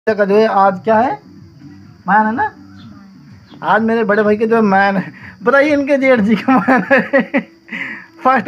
का जो है आज क्या है, मैन है ना। आज मेरे बड़े भाई के जो है मैन है, बताइए इनके जेठ जी का मैन है फर्स्ट।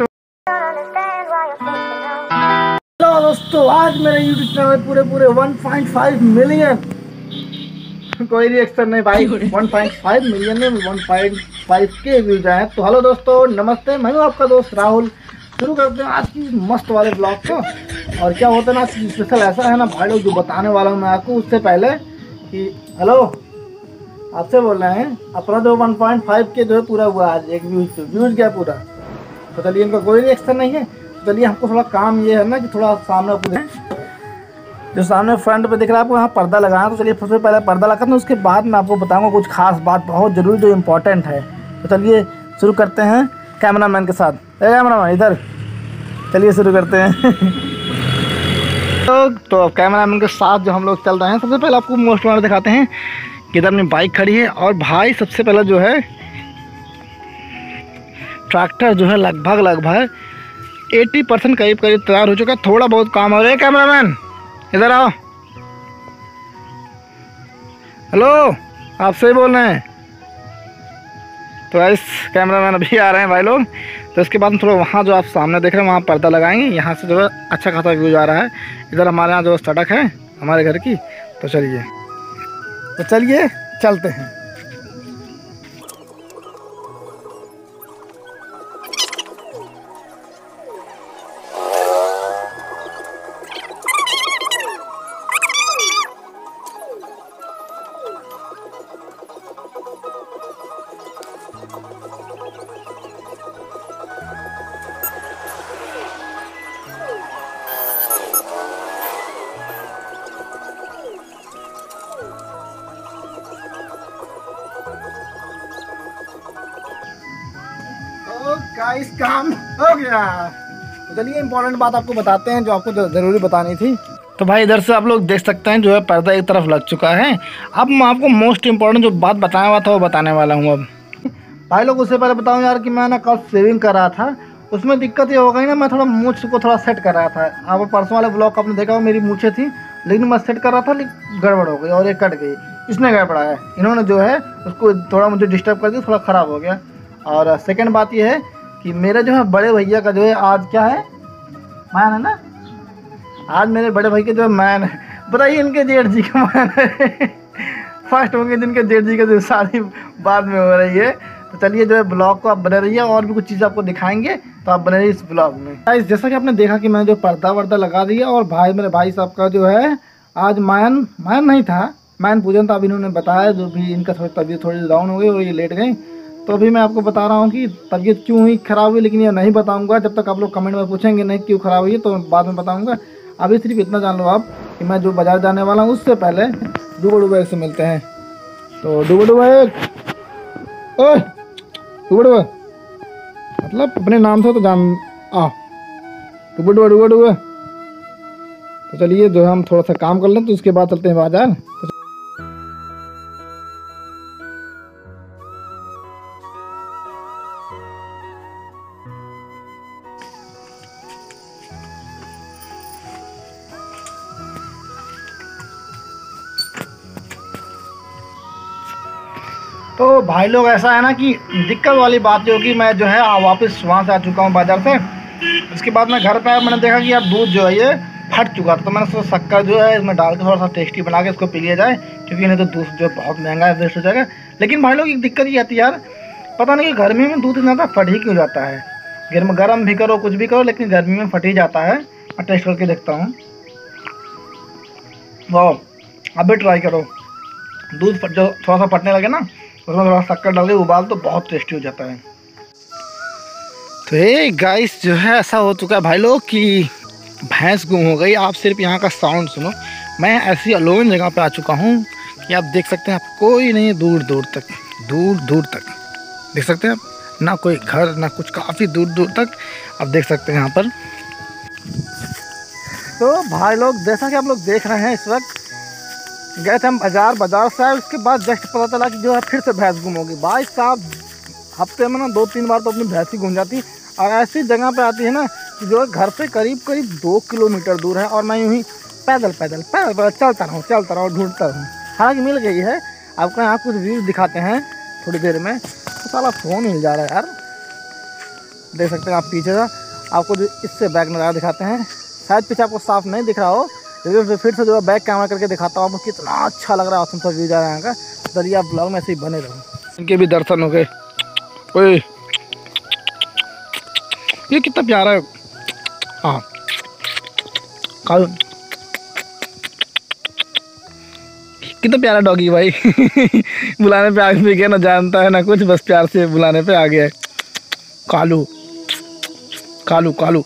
हेलो दोस्तों, आज मेरे यूट्यूब चैनल पूरे 1.5 मिलियन, कोई रिएक्शन नहीं भाई, 1.5 मिलियन में 1.5 के व्यूज आए। तो हेलो दोस्तों, नमस्ते, मैं हूँ आपका दोस्त राहुल। शुरू करते हैं आज की मस्त वाले ब्लॉग को। और क्या होता है ना, स्पेशल ऐसा है ना भाई लोग, जो बताने वाला हूँ मैं आपको उससे पहले कि हेलो आपसे बोल रहे हैं, अपना जो 1.5 के जो है पूरा हुआ आज, एक व्यूज गया पूरा। तो चलिए, इनका कोई रिएक्शन नहीं है। तो चलिए, हमको थोड़ा काम ये है ना कि थोड़ा सामने पूरे जो सामने फ्रंट पे दिख रहा है आपको, यहाँ पर्दा लगा है। तो चलिए सबसे पहले पर्दा लगाते हैं, उसके बाद मैं आपको बताऊंगा कुछ खास बात, बहुत ज़रूरी जो इम्पोर्टेंट है। तो चलिए शुरू करते हैं कैमरामैन के साथ। कैमरामैन इधर, चलिए शुरू करते हैं तो कैमरामैन के साथ जो हम लोग चल रहे हैं, सबसे पहले आपको मोस्ट वाला दिखाते हैं कि इधर अपनी बाइक खड़ी है। और भाई सबसे पहले जो है ट्रैक्टर जो है लगभग 80% करीब तैयार हो चुका है। थोड़ा बहुत काम हो रहा है। कैमरामैन इधर आओ, हेलो आपसे ही बोल रहे हैं। तो इस कैमरामैन अभी आ रहे हैं भाई लोग। तो इसके बाद हम थोड़ा वहाँ जो आप सामने देख रहे हैं वहाँ पर्दा लगाएंगे। यहाँ से जो है अच्छा खासा व्यूज आ रहा है। इधर हमारे यहाँ जो सड़क है हमारे घर की। तो चलिए चलते हैं। गाइस काम हो गया। तो चलिए इम्पोर्टेंट बात आपको बताते हैं जो आपको ज़रूरी बतानी थी। तो भाई इधर से आप लोग देख सकते हैं जो है पर्दा एक तरफ लग चुका है। अब मैं आपको मोस्ट इम्पोर्टेंट जो बात बताया हुआ था वो बताने वाला हूँ। अब भाई लोग उससे पहले बताऊँ यार कि मैं ना कल शेविंग कर रहा था, उसमें दिक्कत ये हो गई ना, मैं थोड़ा मूछ को थोड़ा सेट कर रहा था। अब परसों वाले ब्लॉग आपने देखा, वो मेरी मूछें थी, लेकिन मैं सेट कर रहा था, लेकिन गड़बड़ हो गई और ये कट गई। इसने गड़बड़ा है, इन्होंने जो है उसको थोड़ा मुझे डिस्टर्ब कर दिया, थोड़ा ख़राब हो गया। और सेकेंड बात ये है कि मेरे जो है बड़े भैया का जो है आज क्या है, मैन है ना। आज मेरे बड़े भाई के जो है मैन है, बताइए इनके जेठ जी का मैन है फर्स्ट होंगे जिनके जेठ जी का जो शादी बाद में हो रही है। तो चलिए जो है ब्लॉग को आप बने रहिए, और भी कुछ चीज़ आपको दिखाएंगे, तो आप बने रहिए इस ब्लॉग में। गाइस जैसा कि आपने देखा कि मैंने जो पर्दा वर्दा लगा दिया, और भाई मेरे भाई साहब का जो है आज मैन नहीं था, मैन पूजन था। अब इन्होंने बताया जो भी इनका थोड़ी तबीयत थोड़ी डाउन हो गई और ये लेट गई। तो अभी मैं आपको बता रहा हूँ कि तबीयत क्यों हुई ख़राब हुई, लेकिन ये नहीं बताऊँगा जब तक आप लोग कमेंट में पूछेंगे नहीं क्यों ख़राब हुई है, तो बाद में बताऊँगा। अभी सिर्फ इतना जान लो आप कि मैं जो बाज़ार जाने वाला हूँ उससे पहले डूबा से मिलते हैं। तो डूबा मतलब अपने नाम से तो जान डूबा। तो चलिए जो हम थोड़ा सा काम कर लें, तो उसके बाद चलते हैं बाज़ार। तो भाई लोग ऐसा है ना कि दिक्कत वाली बात जो कि मैं जो है वापस वहाँ से आ चुका हूँ बाज़ार से। उसके बाद मैं घर पे आया, मैंने देखा कि यार दूध जो है ये फट चुका था। तो मैंने सोचा शक्कर जो है इसमें डाल के थोड़ा सा टेस्टी बना के इसको पी लिया जाए, क्योंकि नहीं तो दूध जो बहुत महंगा है, वेस्ट हो जाएगा। लेकिन भाई लोग एक दिक्कत ये आती है यार, पता नहीं कि गर्मी में दूध इतना फट ही क्यों जाता है। गर्म भी करो कुछ भी करो, लेकिन गर्मी में फट ही जाता है। मैं टेस्ट करके देखता हूँ। वाह, अब भी ट्राई करो। दूध जो थोड़ा सा फटने लगे ना, उसमें थोड़ा शक्कर डाल के उबाल तो बहुत टेस्टी हो जाता है। तो ये गाइस जो है ऐसा हो चुका है भाई लोग कि भैंस गुम हो गई। आप सिर्फ यहाँ का साउंड सुनो। मैं ऐसी अलोन जगह पे आ चुका हूँ कि आप देख सकते हैं, आप कोई नहीं है दूर दूर तक देख सकते हैं आप, ना कोई घर ना कुछ, काफ़ी दूर तक आप देख सकते हैं यहाँ पर। तो भाई लोग जैसा कि आप लोग देख रहे हैं, इस वक्त गए थे हम बाज़ार से आए। उसके बाद जस्ट पता चला कि जो है फिर से भैंस गुम होगी। भाई साहब हफ्ते में ना 2-3 बार तो अपनी भैंस ही घूम जाती, और ऐसी जगह पे आती है ना कि जो है घर से करीब 2 किलोमीटर दूर है। और मैं यूँ ही पैदल पैदल पैदल पैदल चलता रहो ढूंढता रहूँ। हालांकि मिल गई है। आपको यहाँ कुछ व्यूज़ दिखाते हैं थोड़ी देर में। तो साला फ़ोन मिल जा रहा है यार, देख सकते हैं आप पीछे का। आपको जो इससे बैक नज़ारा दिखाते हैं, शायद पीछे आपको साफ नहीं दिख रहा हो, लेकिन फिर से जो है बैक कैमरा करके दिखाता हूँ आपको। कितना अच्छा लग रहा है, सा व्यू जा रहा है यहाँ का। चलिए आप ब्लॉग में ऐसे ही बने रहो। इनके भी दर्शन हो गए। ओए ये कितना प्यारा है। हाँ कल कितना प्यारा डॉगी भाई। बुलाने पे आगे भी गया, ना जानता है ना कुछ, बस प्यार से बुलाने पे आ गया है। कालू कालू कालू।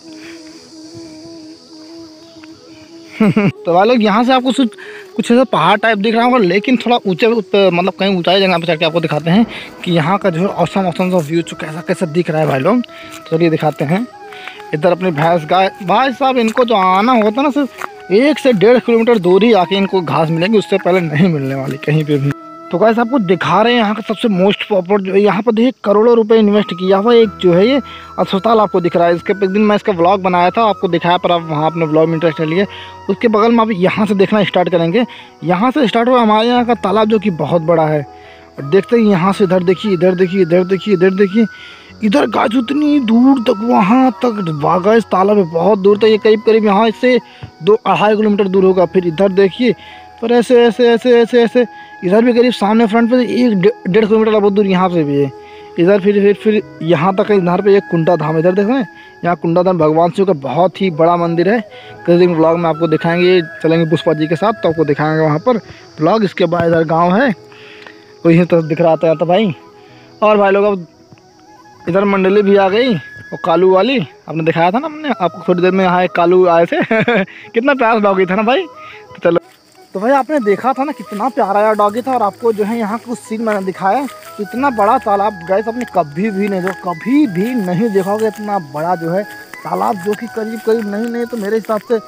तो भाई लोग यहाँ से आपको कुछ ऐसा पहाड़ टाइप दिख रहा होगा, लेकिन थोड़ा ऊंचे मतलब कहीं ऊंचाई जगह पे चढ़ के आपको दिखाते हैं कि यहाँ का जो है औसम सा व्यू कैसा कैसा दिख रहा है भाई लोग। तो चलिए दिखाते हैं। इधर अपनी भैंस गाय, भाई साहब इनको जो आना होता है ना सिर्फ 1 से 1.5 किलोमीटर दूर ही आके इनको घास मिलेंगी, उससे पहले नहीं मिलने वाली कहीं पे भी। तो गाइस आपको दिखा रहे हैं यहाँ का सबसे मोस्ट पॉपुलर जो है, यहाँ पर देखिए करोड़ों रुपए इन्वेस्ट किया हुआ एक जो है ये अस्पताल आपको दिख रहा है। इसके एक दिन मैं इसका व्लॉग बनाया था, आपको दिखाया, पर आप वहाँ अपने व्लॉग में इंटरेस्ट लिए। उसके बगल में आप यहाँ से देखना स्टार्ट करेंगे। यहाँ से स्टार्ट हुआ हमारे यहाँ का तालाब जो कि बहुत बड़ा है। और देखते ही यहाँ से इधर देखिए, इधर देखिए, इधर देखिए, इधर देखिए, इधर गाइस उतनी दूर तक वहाँ तक भागा इस तालाब में, बहुत दूर तक। ये करीब करीब यहाँ से 2-2.5 किलोमीटर दूर होगा। फिर इधर देखिए, पर ऐसे ऐसे ऐसे ऐसे ऐसे इधर भी करीब सामने फ्रंट पे 1-1.5 किलोमीटर बहुत दूर यहाँ से भी है। इधर फिर यहाँ तक इधर पे एक कुंडा धाम, इधर देखें यहाँ कुंडा धाम भगवान शिव का बहुत ही बड़ा मंदिर है। किसी दिन ब्लॉग में आपको दिखाएंगे, चलेंगे पुष्पा जी के साथ तो आपको दिखाएंगे वहाँ पर ब्लॉग। इसके बाद इधर गाँव है, वही तो दिख रहा था भाई। और भाई लोग अब इधर मंडली भी आ गई, वो कालू वाली आपने दिखाया था ना हमने आपको थोड़ी देर में। यहाँ एक कालू आए थे। कितना प्यारा डॉगी था ना भाई। तो चलो, तो भाई आपने देखा था ना कितना प्यारा यार डॉगी था। और आपको जो है यहाँ कुछ सीन मैंने दिखाया। तो इतना बड़ा तालाब गाइस आपने कभी भी नहीं देखोगे। इतना बड़ा जो है तालाब, जो कि करीब नहीं तो मेरे हिसाब से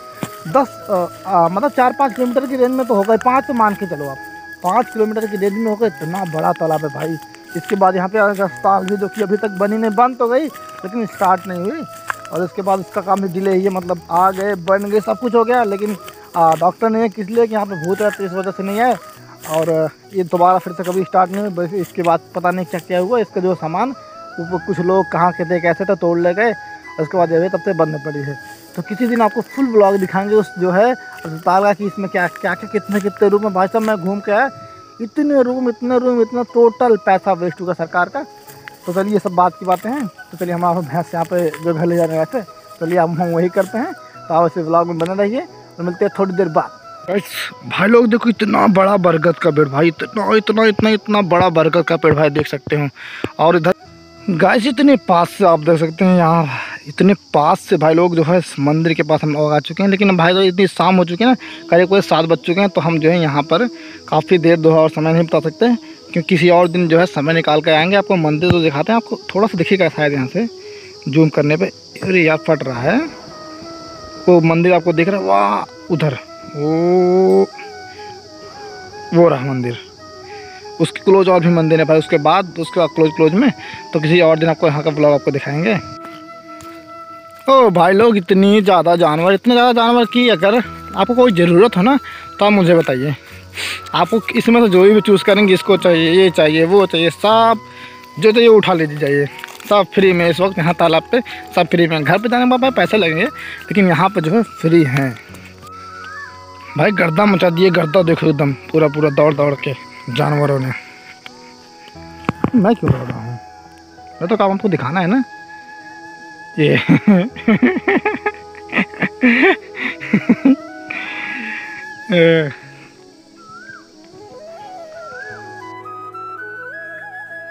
10 मतलब 4-5 किलोमीटर की रेंज में तो होगा। 5 तो मान के चलो आप, 5 किलोमीटर की रेंज में होगा। इतना बड़ा तालाब है भाई। इसके बाद यहाँ पे अस्पताल भी जो कि अभी तक बनी नहीं, बन तो गई लेकिन स्टार्ट नहीं हुई। और इसके बाद इसका काम भी डिले ही है, मतलब आ गए, बन गए, सब कुछ हो गया, लेकिन डॉक्टर नहीं है, किस लिए कि यहाँ पे भूत रहते इस वजह से नहीं है। और ये दोबारा फिर से कभी स्टार्ट नहीं हुई। बस इसके बाद पता नहीं क्या क्या हुआ। इसका जो सामान वो कुछ लोग कहाँ के थे कैसे थे तोड़ ले गए, उसके बाद जो है तब से बंद पड़ी है। तो किसी दिन आपको फुल ब्लॉग दिखाएंगे उस जो है अस्पताल का, कि इसमें क्या क्या कितने रूम है। भाई साहब मैं घूम के आया, इतने रूम इतना टोटल पैसा वेस्ट हुआ सरकार का। तो चलिए ये सब बात की बातें हैं। तो चलिए हम आप भैंस यहाँ पे जो घर ले जा रहे हैं वैसे, चलिए हम वही करते हैं। तो आप ऐसे ब्लॉग में बने रहिए, तो मिलते हैं थोड़ी देर बाद। भाई लोग देखो इतना बड़ा बरगद का पेड़ भाई, इतना बड़ा बरगद का पेड़ भाई देख सकते हो। और इधर गाइस इतने पास से आप देख सकते हैं, यहाँ इतने पास से भाई लोग जो है मंदिर के पास हम लोग आ चुके हैं। लेकिन भाई लोग इतनी शाम हो चुकी है ना, करीब 7 बज चुके हैं। तो हम जो है यहाँ पर काफ़ी देर दो और समय नहीं बता सकते, क्योंकि किसी और दिन जो है समय निकाल कर आएंगे। आपको मंदिर तो दिखाते हैं, आपको थोड़ा सा दिखेगा शायद यहाँ से जूम करने पे। अरे यार फट रहा है, वो मंदिर आपको दिख रहा है वाह उधर, वो रहा मंदिर। उसकी क्लोज और भी मंदिर है भाई, उसके बाद क्लोज में। तो किसी और दिन आपको यहाँ का ब्लॉग आपको दिखाएंगे। ओ भाई लोग इतने ज़्यादा जानवर की अगर आपको कोई ज़रूरत हो ना तो आप मुझे बताइए। आपको इसमें से जो भी चूज़ करेंगे, इसको चाहिए, ये चाहिए, वो चाहिए, सब जो चाहिए उठा लीजिए जाइए। सब फ्री में इस वक्त यहाँ तालाब पे सब फ्री में। घर पे जाने में पापा पैसे लगेंगे, लेकिन यहाँ पे जो है फ्री हैं। भाई गर्दा मचा दिए, गर्दा देखो एकदम पूरा दौड़ के जानवरों ने। मैं क्यों दौड़ रहा हूँ, मैं तो काम आपको दिखाना है ना ये।